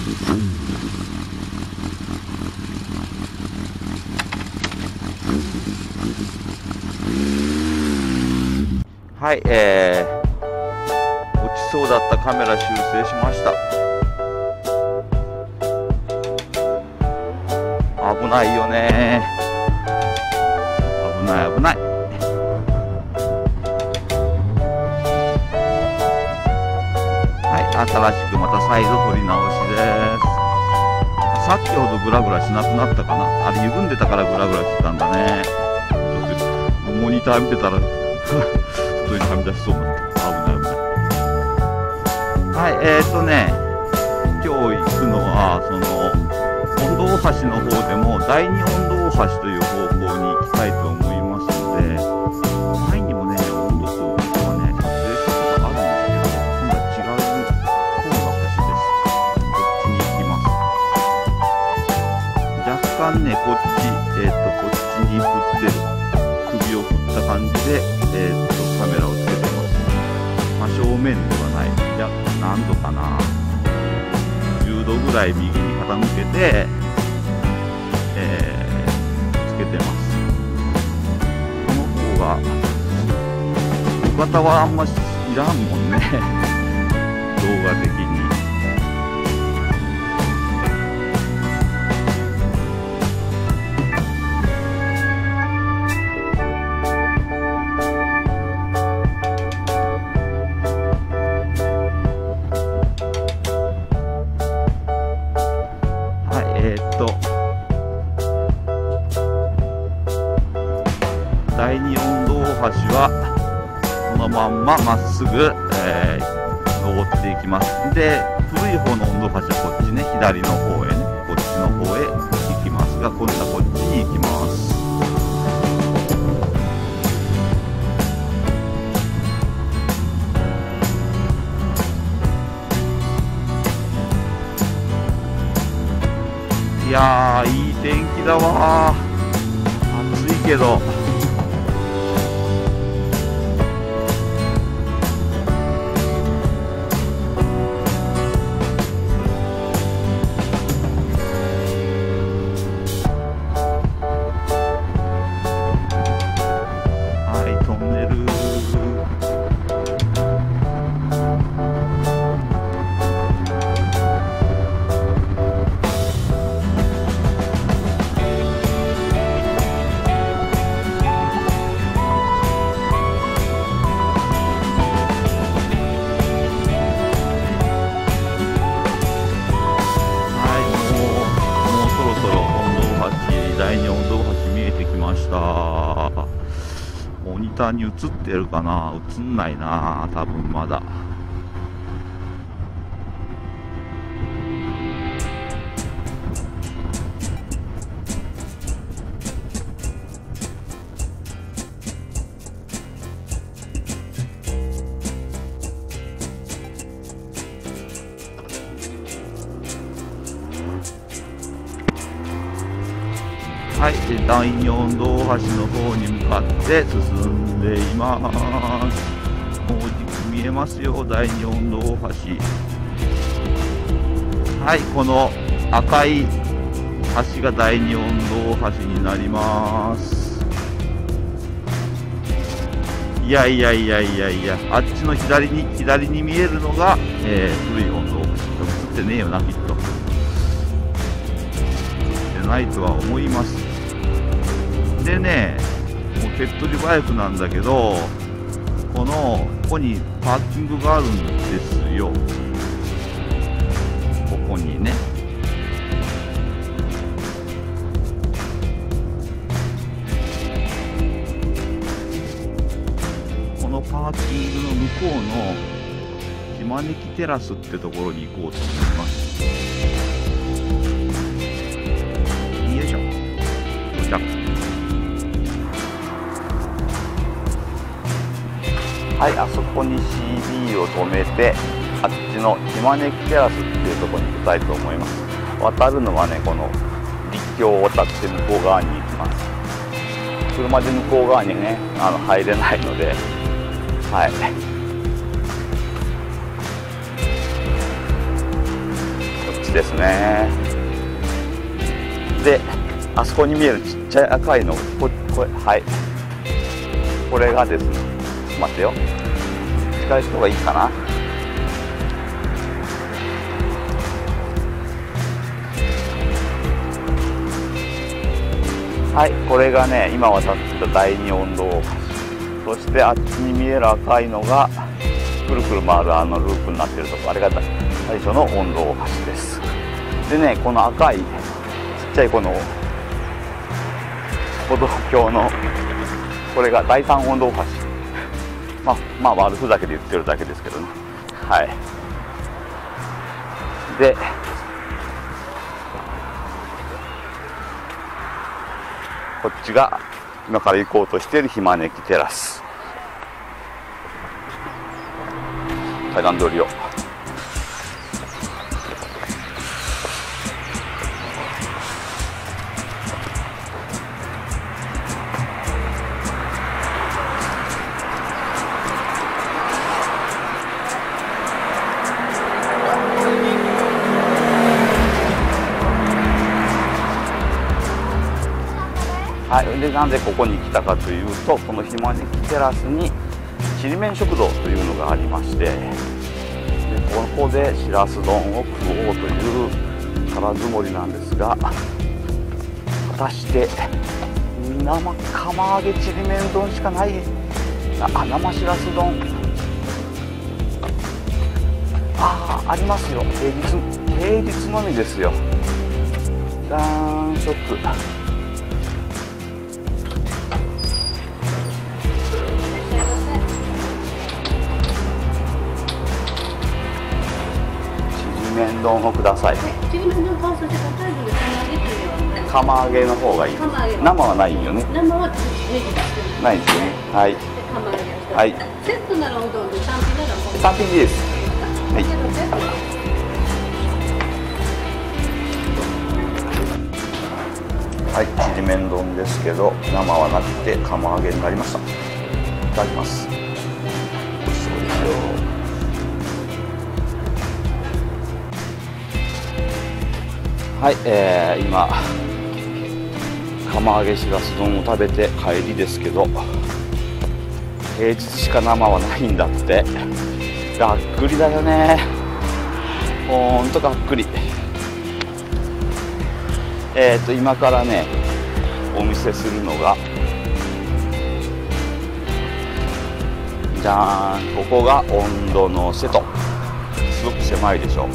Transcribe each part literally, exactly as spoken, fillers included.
はい、えー、落ちそうだったカメラ修正しました。危ないよね。危ない危ない。はい、新しくまた再度撮り直しです。さっきほどグラグラしなくなったかな。あれ歪んでたからグラグラしてたんだね。ちょっとモニター見てたら外にはみ出しそうになった。危ない危ない。はい、えーっとね、今日行くのはその温度大橋の方でもだいに温度大橋という方向に行きたいと思いますので、前にもね温度数はね撮影したことあるんですけど、今度は違う方の橋です。こっちに行きます。若干ねこっちえーっとこっちに振ってる首を振った感じでえーっとカメラをつけてます。まあ、正面ではない。いや何度かな。じゅうどぐらい右に傾けて、えー、つけてます。この方が小型はあんまいらんもんね動画的に。えーっとだいに温度大橋はこのまんままっすぐ、えー、登っていきます。で古い方の温度橋はこっちね、左の方へね、こっちの方へ行きますが、今度はこっちに行きます。いやーいい天気だわー。暑いけどはいトンネルだいに温度大橋見えてきました。モニターに映ってるかな。映んないな多分まだ。はい、だいに温度大橋の方に向かって進んでいます。もう見えますよ、だいに温度大橋。はい、この赤い橋がだいに温度大橋になります。いやいやいやいやいや、あっちの左に左に見えるのが、えー、古い温度大橋。映ってねえよな、きっと。映ってないとは思います。でね、もう手っ取り早くなんだけど、このここにパーキングがあるんですよ。ここにね。このパーキングの向こうの島根木テラスってところに行こうと思います。よいしょ。到着。はい、あそこに シーディー を止めて、あっちの島根木テラスっていうところに行きたいと思います。渡るのはね、この陸橋を渡って向こう側に行きます。車で向こう側にね、あの入れないので、はい。こっちでですね。で、あそこに見えるちっちゃい赤いの、ここれ、はい、これがですね、ちょっと待ってよ、近い人がいいかな。はい、これがね、今渡った第二温度大橋、そしてあっちに見える赤いのがくるくる回るあのループになってるとこ、あれが最初の温度大橋です。でね、この赤いちっちゃいこの歩道橋のこれが第三温度大橋、まあまあ悪ふざけで言ってるだけですけどね。はい。で、こっちが今から行こうとしているひまねきテラス、階段通りを。はい、でなんでここに来たかというと、このひまねきテラスにちりめん食堂というのがありまして、でここでしらす丼を食おうという腹積もりなんですが、果たして生釜揚げちりめん丼しかない、あ、生しらす丼、ああ、ありますよ、平日平日のみですよ。じゃーん、ショップ。ちりめん丼をください。 ちりめん丼買うとしたらタイプで釜揚げの方がいい。 釜揚げ生はないよね。 生はネギ出してる。 ないですよね。はい。 釜揚げしてる。 はい。 セットならうどんで単品ならもう。 単品です。はい。はい、ちりめん丼ですけど生はなくて釜揚げになりました。いただきます。美味しそうですよ。はい、えー、今釜揚げしらす丼を食べて帰りですけど、平日しか生はないんだって。がっくりだよね、ほんとがっくり。えーと今からねお見せするのが、じゃーん、ここが温度の瀬戸、すごく狭いでしょ。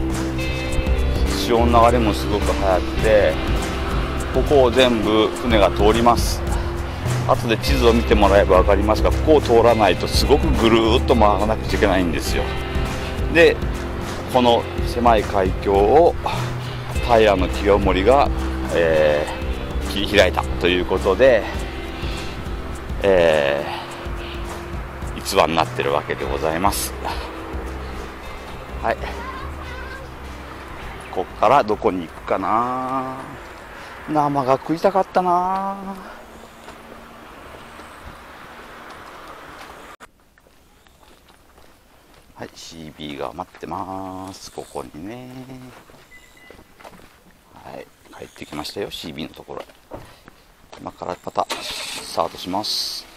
潮の流れもすごく速くて、ここを全部船が通ります。後で地図を見てもらえば分かりますが、ここを通らないとすごくぐるーっと回らなくちゃいけないんですよ。でこの狭い海峡を平清盛が、えー、切り開いたということで、えー、逸話になってるわけでございます。はい、こっからどこに行くかな。生が食いたかったな。はい、シービー が待ってます。ここにね。はい、帰ってきましたよ、シービー のところへ。今からまたスタートします。